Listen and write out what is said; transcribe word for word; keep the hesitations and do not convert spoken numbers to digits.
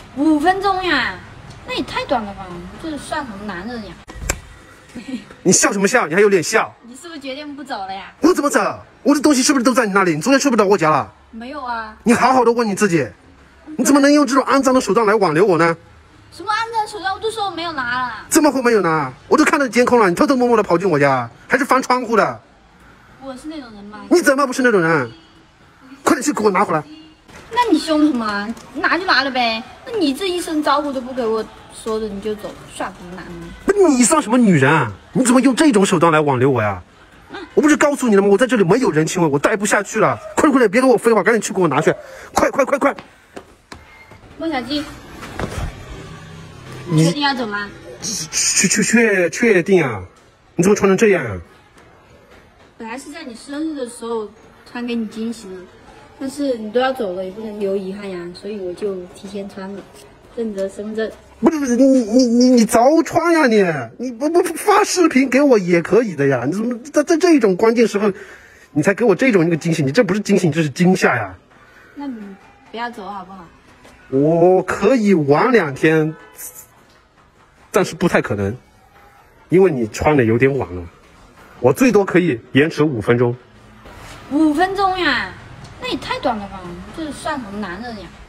五分钟呀，那也太短了吧？这算什么男人呀？ 你笑什么笑？你还有脸笑？ 你是不是决定不走了呀？ 我怎么走？我的东西是不是都在你那里？你昨天睡不着我家了？ 没有啊。 你好好的问你自己，你怎么能用这种肮脏的手段来挽留我呢？ 什么肮脏手段？我都说我没有拿了。 怎么会没有拿？我都看到监控了，你偷偷摸摸的跑进我家，还是翻窗户的。 我是那种人吗？ 你怎么不是那种人？快点去给我拿回来！ 那你凶什么？拿就拿了呗。那你这一声招呼都不给我说的你就走，算什么男人？ 不，你算什么女人啊？你怎么用这种手段来挽留我呀？我不是告诉你了吗？我在这里没有人情味，我待不下去了。快点快点，别跟我废话，赶紧去给我拿去！快快快快！ 孟小鸡，你确定要走吗？ 确确确确定啊！你怎么穿成这样啊？ 本来是在你生日的时候穿给你惊喜的，但是你都要走了，也不能留遗憾呀，所以我就提前穿了，认得身份证。 不是不是，你你你你早穿呀你！你不不发视频给我也可以的呀！你怎么在在这种关键时候，你才给我这种一个惊喜？你这不是惊喜，这是惊吓呀！ 那你不要走好不好？ 我可以晚两天，但是不太可能，因为你穿的有点晚了。我最多可以延迟五分钟。 五分钟呀，那也太短了吧？这算什么男人呀？